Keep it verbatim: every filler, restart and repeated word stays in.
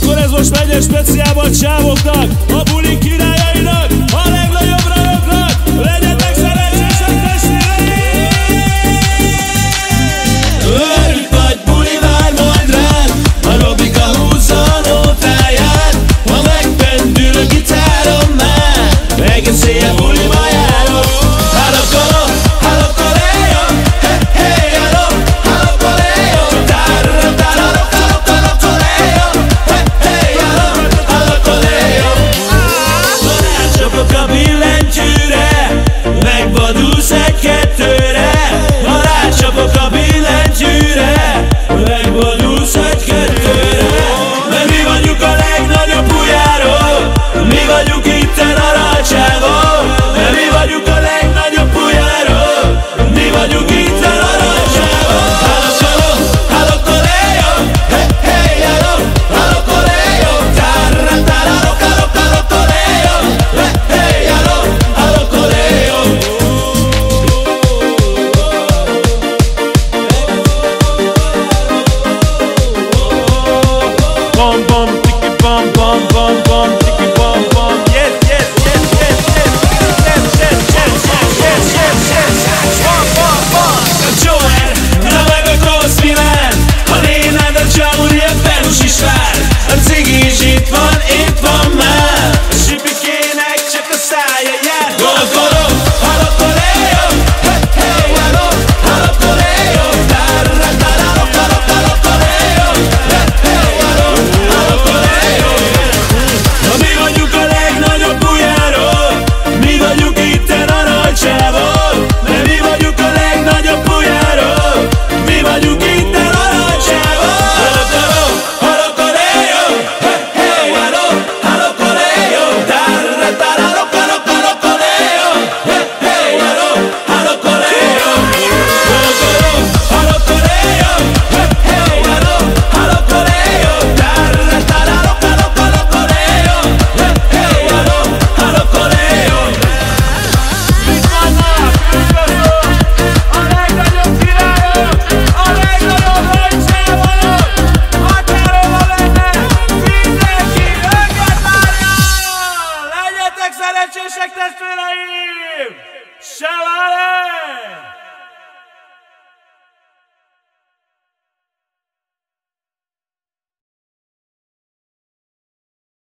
Akkor ez most megy egy speciálba a csávoknak, a buli királyainak, a legnagyobb rajoknak. Legyetek szerencsések, testvéreim! Örült vagy, buli vár majd rád, a Robika húzza a nótáját. Ha megpendül a gitárom már, egész éjjel buliba járok. Halló koló, halló koléjo, he he halló, halló koléjo. Tárra tárra halló halló koléjo, he he halló, halló koléjo. Ha rácsapok a billentyűre, megvadulsz egy-kettőre. Ha rácsapok a billentyűre, megvadulsz egy-kettőre. Mert mi vagyunk a legnagyobb bujárok, mi vagyunk itten a Rajcsávon. Mert mi vagyunk a legnagyobb bujárok, mi vagyunk itten a Rajcsávon. Halló koló, halló koléjo, he he halló, halló koléjo. Tárra tárra halló halló koléjo, he he halló, halló koléjo. Bom bom tiki bom bom bom bom tiki bom bom. Yes yes yes yes yes yes yes yes yes yes yes yes. Bom bom bom. Joel, na meg a Cross Milan, a Lénád a Csauri, a Benus is vár. A cigi is itt van, itt van már. A Sipikének csak a szája jár. Gol koló, halló koléjo, he he halló, halló koléjo. Tárra tárra halló halló koléjo, he he halló, halló koléjo. Na mi vagyunk a legnagyobb bujárok, mi vagyunk itten a Rajcsávon. Mert mi vagyunk a legnagyobb bujárok, mi vagyunk itten a Rajcsávon. Halló koló, halló koléjo, he he halló, halló koléjo. Tárra tárra halló halló koléjo, he he halló, halló koléjo. Halló koló, halló koléjo, he he halló, halló koléjo. Tárra tárra halló halló koléjo, he he halló, halló koléjo. Itt vannak, üdvözlöm a legnagyobb királyok, a legnagyobb Rajcsávonok. Határolva lenne, mindenki őket várja! Legyetek szerencsések, testvéreim! Se várj!